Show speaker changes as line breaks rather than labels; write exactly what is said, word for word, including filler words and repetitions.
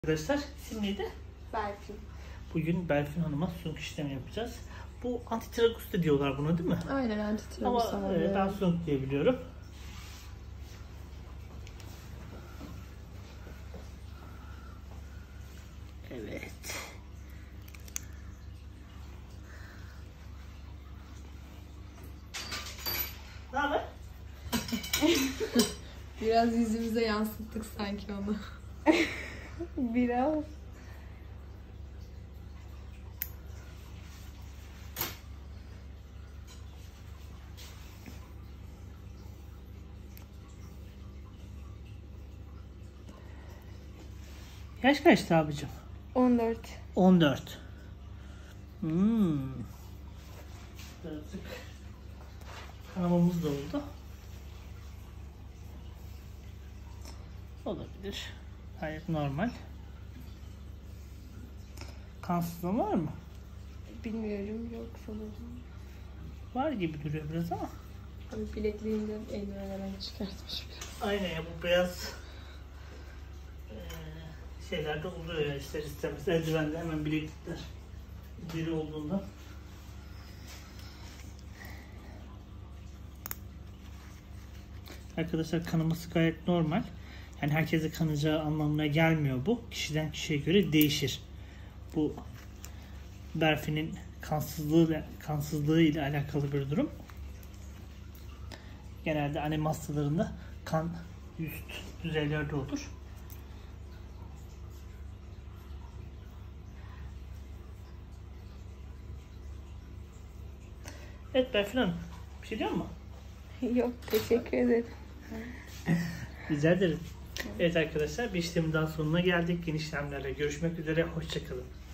Arkadaşlar isim neydi?
Berfin.
Bugün Berfin Hanım'a sunuk işlemi yapacağız. Bu antitragus da diyorlar buna, değil mi?
Aynen, antitragus
ama e, ben sunuk diye biliyorum. Evet. Ne haber?
Biraz yüzümüze yansıttık sanki onu. Biraz.
Yaş kaçtı abicim?
on dört.
on dört. Hmm. Birazcık kanamamız da oldu. Olabilir. Gayet normal. Kansızlığın var mı?
Bilmiyorum, yok sanırım.
Var gibi duruyor biraz ama.
Abi bilekliğinden eldivenlerden çıkartmış biraz.
Aynen ya, bu beyaz eee, şeylerde oluyor ya, ister istemez. Eldivende hemen bileklikler diri olduğunda. Arkadaşlar, kanaması gayet normal. Yani herkese kanacağı anlamına gelmiyor bu. Kişiden kişiye göre değişir. Bu Berfin'in kansızlığı, kansızlığı ile alakalı bir durum. Genelde anemi hastalarında kan üst düzeylerde olur. Evet Berfin Hanım, bir şey diyor mu?
Yok, teşekkür ederim.
Rica ederim. Evet arkadaşlar, bir işlemin daha sonuna geldik. Yeni işlemlerle görüşmek üzere. Hoşça kalın.